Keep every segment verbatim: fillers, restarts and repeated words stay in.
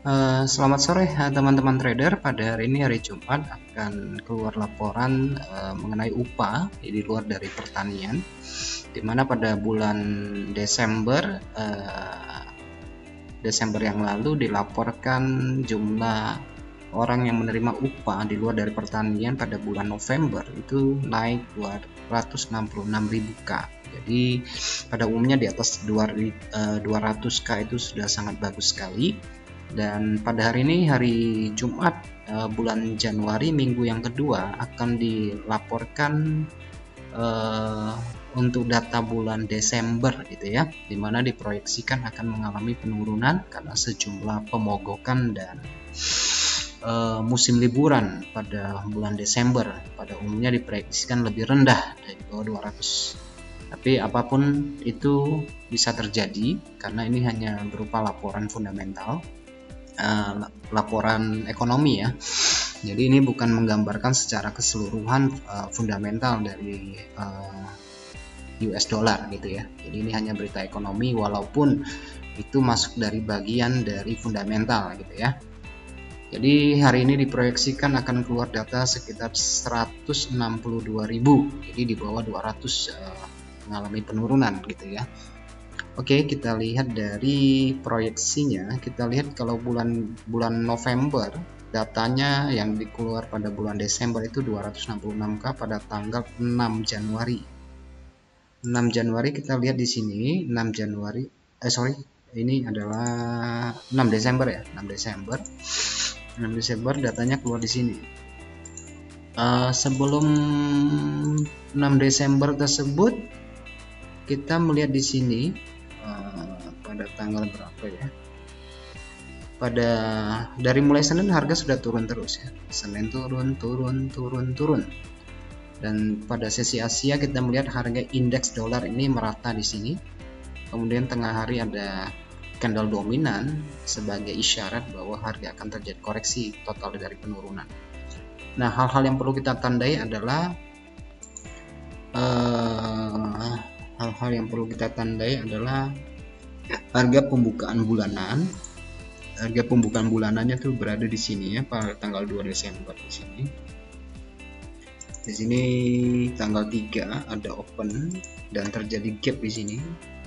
Eh, selamat sore eh, teman-teman trader. Pada hari ini hari Jumat akan keluar laporan eh, mengenai upah di luar dari pertanian, di mana pada bulan Desember eh, Desember yang lalu dilaporkan jumlah orang yang menerima upah di luar dari pertanian pada bulan November itu naik dua ratus enam puluh enam ribu K. Jadi pada umumnya di atas dua ratus K itu sudah sangat bagus sekali. Dan pada hari ini hari Jumat uh, bulan Januari minggu yang kedua akan dilaporkan uh, untuk data bulan Desember gitu ya, dimana diproyeksikan akan mengalami penurunan karena sejumlah pemogokan dan uh, musim liburan pada bulan Desember pada umumnya diproyeksikan lebih rendah dari bawah dua ratus. Tapi apapun itu bisa terjadi karena ini hanya berupa laporan fundamental. Uh, laporan ekonomi ya, jadi ini bukan menggambarkan secara keseluruhan uh, fundamental dari uh, U S dollar gitu ya. Jadi ini hanya berita ekonomi walaupun itu masuk dari bagian dari fundamental gitu ya. Jadi hari ini diproyeksikan akan keluar data sekitar seratus enam puluh dua ribu, jadi di bawah dua ratus uh, mengalami penurunan gitu ya. Oke, kita lihat dari proyeksinya. Kita lihat kalau bulan bulan November datanya yang dikeluar pada bulan Desember itu dua ratus enam puluh enam K pada tanggal enam Januari. enam Januari kita lihat di sini, enam Januari eh sorry, ini adalah enam Desember ya, enam Desember. enam Desember datanya keluar di sini. Uh, sebelum enam Desember tersebut kita melihat di sini pada tanggal berapa ya, pada dari mulai Senin harga sudah turun terus ya, Senin turun turun turun turun dan pada sesi Asia kita melihat harga indeks dolar ini merata di sini. Kemudian tengah hari ada candle dominan sebagai isyarat bahwa harga akan terjadi koreksi total dari penurunan. Nah, hal-hal yang perlu kita tandai adalah uh, hal-hal yang perlu kita tandai adalah harga pembukaan bulanan. Harga pembukaan bulanannya tuh berada di sini ya, pada tanggal dua Desember di sini. Di sini tanggal tiga ada open dan terjadi gap di sini.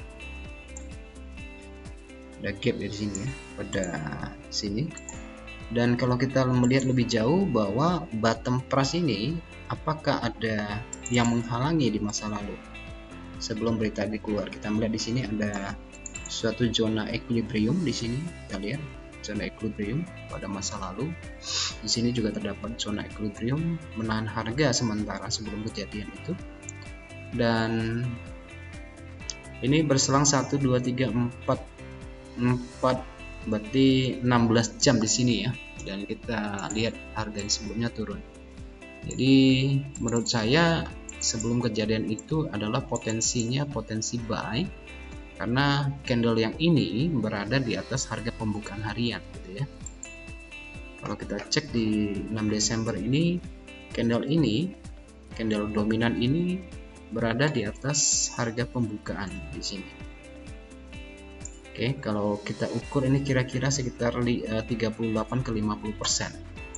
Ada gap di sini ya, pada sini. Dan kalau kita melihat lebih jauh bahwa bottom price ini apakah ada yang menghalangi di masa lalu? Sebelum berita ini keluar, kita melihat di sini ada suatu zona equilibrium di sini. Kita lihat zona equilibrium pada masa lalu. Di sini juga terdapat zona equilibrium menahan harga sementara sebelum kejadian itu. Dan ini berselang satu dua tiga empat empat berarti enam belas jam di sini ya. Dan kita lihat harga yang sebelumnya turun. Jadi menurut saya sebelum kejadian itu adalah potensinya potensi buy, karena candle yang ini berada di atas harga pembukaan harian gitu ya. Kalau kita cek di enam Desember ini, candle ini, candle dominan ini berada di atas harga pembukaan di sini. Oke, kalau kita ukur ini kira-kira sekitar tiga puluh delapan ke lima puluh persen.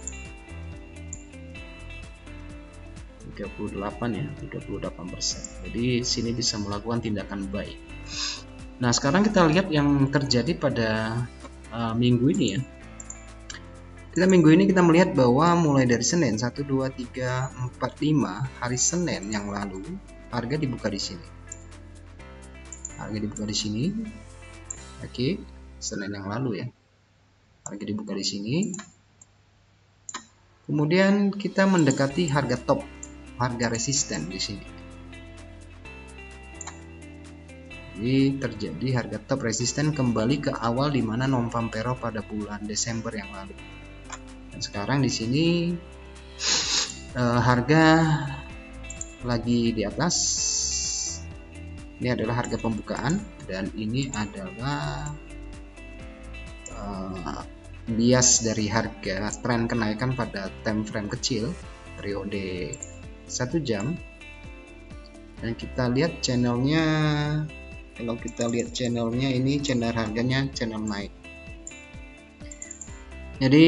tiga puluh delapan ya, tiga puluh delapan persen. Jadi sini bisa melakukan tindakan buy. Nah, sekarang kita lihat yang terjadi pada uh, minggu ini ya. Kita minggu ini kita melihat bahwa mulai dari Senin satu dua tiga empat lima, hari Senin yang lalu harga dibuka di sini. Harga dibuka di sini. Oke, Senin yang lalu ya. Harga dibuka di sini. Kemudian kita mendekati harga top, harga resisten di sini. Jadi terjadi harga top resisten kembali ke awal di mana non farm payroll pada bulan Desember yang lalu. Dan sekarang di sini eh, harga lagi di atas. Ini adalah harga pembukaan dan ini adalah eh, bias dari harga tren kenaikan pada time frame kecil periode satu jam. Dan kita lihat channelnya. Kalau kita lihat channelnya, ini channel harganya channel naik. Jadi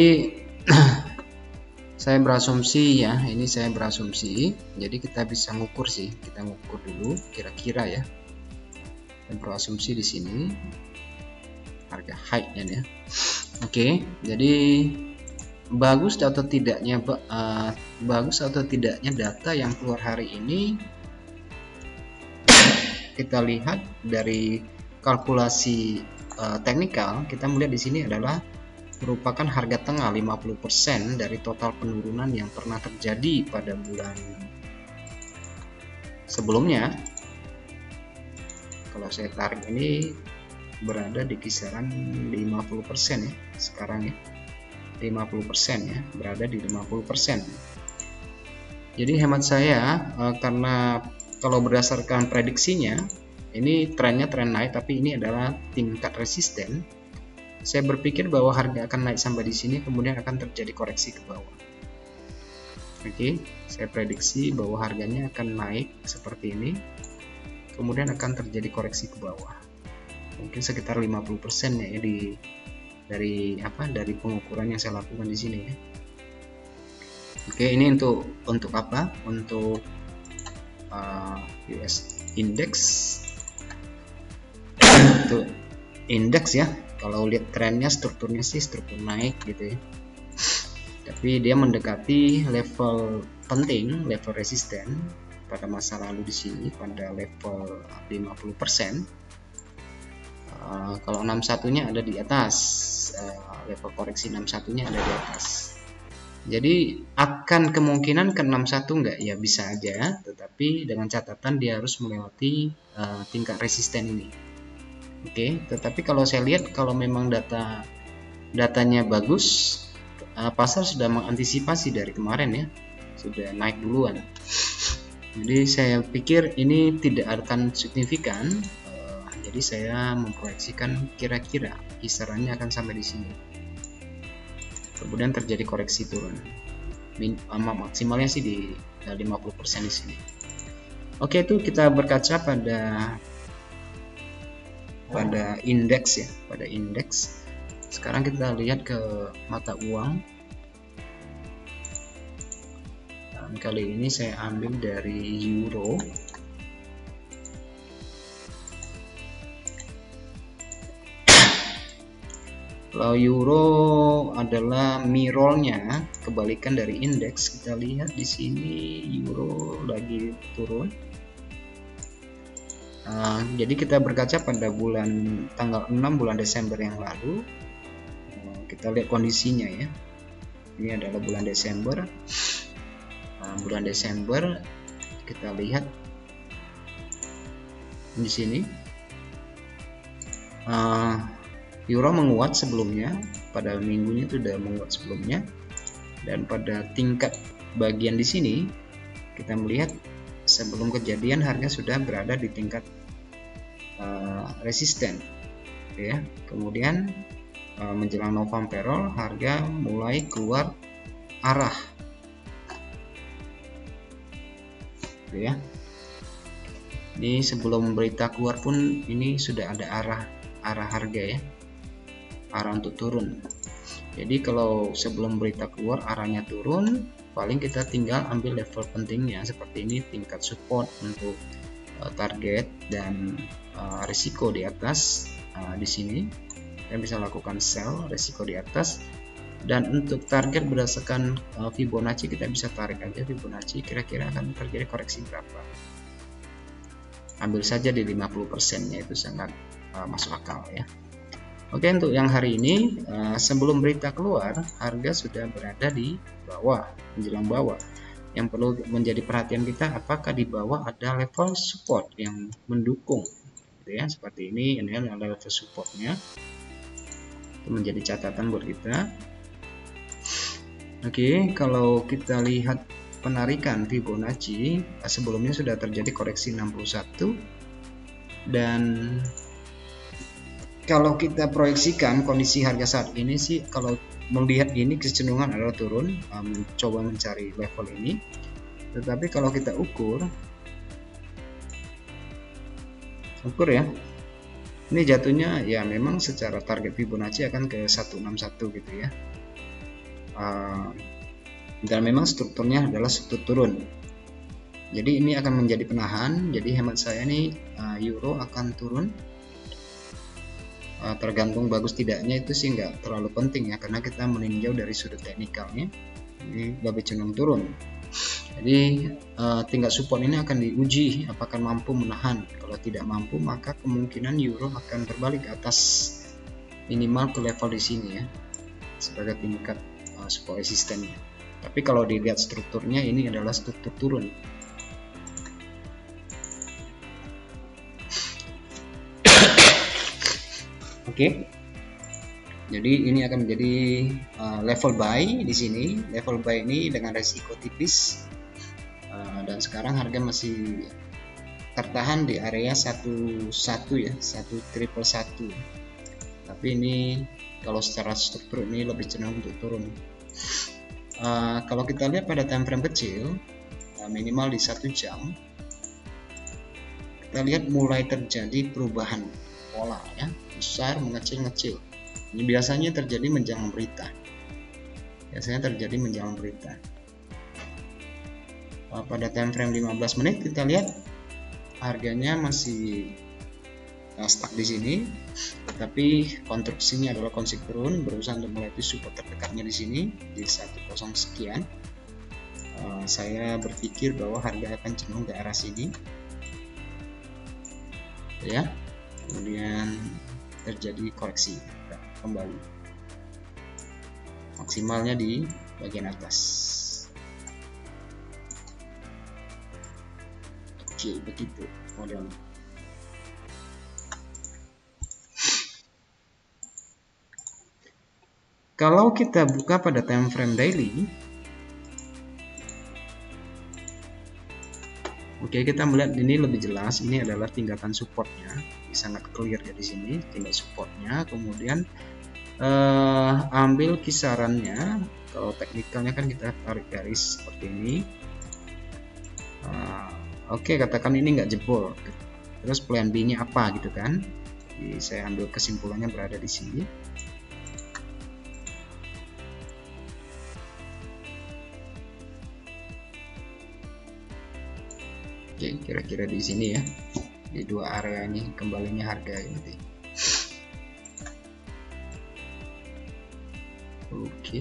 saya berasumsi ya, ini saya berasumsi, jadi kita bisa ngukur sih, kita ngukur dulu kira-kira ya. Dan berasumsi di sini harga high-nya ya. Oke, jadi bagus atau tidaknya uh, bagus atau tidaknya data yang keluar hari ini, kita lihat dari kalkulasi uh, teknikal. Kita melihat di sini adalah merupakan harga tengah lima puluh persen dari total penurunan yang pernah terjadi pada bulan sebelumnya. Kalau saya tarik ini berada di kisaran lima puluh persen ya sekarang ya, lima puluh persen ya, berada di lima puluh persen. Jadi hemat saya, eh, karena kalau berdasarkan prediksinya ini trennya tren naik, tapi ini adalah tingkat resisten. Saya berpikir bahwa harga akan naik sampai di sini, kemudian akan terjadi koreksi ke bawah. Oke, saya prediksi bahwa harganya akan naik seperti ini, kemudian akan terjadi koreksi ke bawah. Mungkin sekitar lima puluh persen ya di dari apa dari pengukuran yang saya lakukan di sini ya. Oke, ini untuk untuk apa? Untuk uh, U S index. Untuk indeks ya. Kalau lihat trennya, strukturnya sih struktur naik gitu ya, tapi dia mendekati level penting, level resisten pada masa lalu di sini pada level lima puluh persen. Uh, kalau enam puluh satu-nya ada di atas, uh, level koreksi enam puluh satu-nya ada di atas. Jadi akan kemungkinan ke enam puluh satu enggak? Ya bisa aja, tetapi dengan catatan dia harus melewati uh, tingkat resisten ini. Oke, okay, tetapi kalau saya lihat kalau memang data datanya bagus, uh, pasar sudah mengantisipasi dari kemarin ya, sudah naik duluan. Jadi saya pikir ini tidak akan signifikan. Uh, jadi saya memproyeksikan kira-kira kisarannya akan sampai di sini. Kemudian terjadi koreksi turun. Min, uh, maksimalnya sih di uh, lima puluh persen di sini. Oke, okay, itu kita berkaca pada pada indeks ya, pada indeks. Sekarang kita lihat ke mata uang. Dan kali ini saya ambil dari euro. Kalau euro adalah mirrornya, kebalikan dari indeks. Kita lihat di sini euro lagi turun. Uh, jadi kita berkaca pada bulan tanggal enam bulan Desember yang lalu, uh, kita lihat kondisinya ya. Ini adalah bulan Desember. Uh, bulan Desember kita lihat di sini uh, euro menguat sebelumnya, pada minggunya itu sudah menguat sebelumnya, dan pada tingkat bagian di sini kita melihat sebelum kejadian harga sudah berada di tingkat uh, resisten ya. Kemudian uh, menjelang November harga mulai keluar arah ya. Ini sebelum berita keluar pun ini sudah ada arah arah harga ya, arah untuk turun. Jadi kalau sebelum berita keluar arahnya turun, paling kita tinggal ambil level pentingnya seperti ini, tingkat support untuk uh, target dan uh, risiko di atas. Uh, di sini kita bisa lakukan sell, risiko di atas, dan untuk target berdasarkan uh, Fibonacci kita bisa tarik aja Fibonacci kira-kira akan terjadi koreksi berapa. Ambil saja di lima puluh persen nya, itu sangat uh, masuk akal ya. Oke, untuk yang hari ini uh, sebelum berita keluar harga sudah berada di bawah, menjelang bawah. Yang perlu menjadi perhatian kita, apakah di bawah ada level support yang mendukung gitu ya, seperti ini. Ini adalah level supportnya, itu menjadi catatan buat kita. Oke, kalau kita lihat penarikan Fibonacci, sebelumnya sudah terjadi koreksi enam puluh satu, dan kalau kita proyeksikan kondisi harga saat ini sih, kalau melihat ini kecenderungan adalah turun, um, coba mencari level ini. Tetapi kalau kita ukur, ukur ya, ini jatuhnya ya memang secara target Fibonacci akan ke seratus enam puluh satu gitu ya. uh, dan memang strukturnya adalah struktur turun. Jadi ini akan menjadi penahan. Jadi hemat saya nih uh, euro akan turun. Uh, tergantung bagus tidaknya itu sih nggak terlalu penting ya, karena kita meninjau dari sudut teknikalnya. Ini lebih cenderung turun. Jadi uh, tingkat support ini akan diuji apakah mampu menahan. Kalau tidak mampu, maka kemungkinan euro akan berbalik ke atas minimal ke level di sini ya, sebagai tingkat uh, support resistennya. Tapi kalau dilihat strukturnya, ini adalah struktur turun. Oke, okay. Jadi ini akan menjadi uh, level buy di sini. Level buy ini dengan resiko tipis, uh, dan sekarang harga masih tertahan di area satu satu ya, satu triple satu. Tapi ini kalau secara struktur ini lebih cenderung untuk turun. Uh, kalau kita lihat pada time frame kecil, uh, minimal di satu jam, kita lihat mulai terjadi perubahan pola ya, besar mengecil-ngecil. Ini biasanya terjadi menjelang berita. Biasanya terjadi menjelang berita. Uh, pada time frame lima belas menit kita lihat harganya masih uh, stuck di sini, tetapi konstruksinya adalah konstruksi turun, berusaha untuk melewati support terdekatnya di sini di seratus sekian. Uh, saya berpikir bahwa harga akan cenderung ke arah sini, ya. Kemudian terjadi koreksi kembali, maksimalnya di bagian atas. Oke, begitu modelnya. Kalau kita buka pada time frame daily, oke, kita melihat ini lebih jelas. Ini adalah tingkatan supportnya, ini sangat clear ya di sini tingkat supportnya. Kemudian eh, ambil kisarannya. Kalau teknikalnya kan kita tarik garis seperti ini. Uh, Oke, katakan ini nggak jebol. Terus plan B-nya apa gitu kan? Jadi saya ambil kesimpulannya berada di sini. Oke, kira-kira di sini ya, di dua area ini kembalinya harga ini. Oke.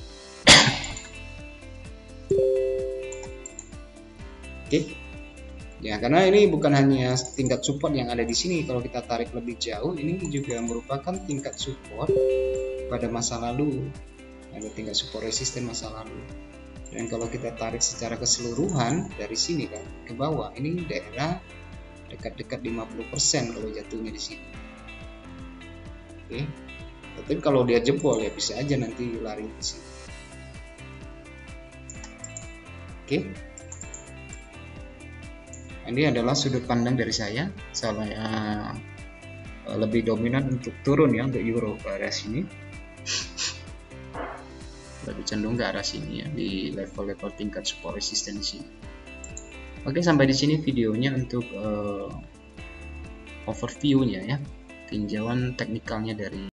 Oke. Ya, karena ini bukan hanya tingkat support yang ada di sini. Kalau kita tarik lebih jauh, ini juga merupakan tingkat support pada masa lalu. Ada tingkat support resisten masa lalu. Dan kalau kita tarik secara keseluruhan dari sini kan ke bawah, ini daerah dekat-dekat lima puluh persen kalau jatuhnya di sini. Oke. Tapi kalau dia jebol ya bisa aja nanti lari ke sini. Oke. Ini adalah sudut pandang dari saya. Saya lebih dominan untuk turun ya, untuk euro ke arah sini. Lebih cenderung ke arah sini ya, di level-level tingkat support resistensi. Oke, sampai di sini videonya untuk uh, overview-nya ya, tinjauan teknikalnya dari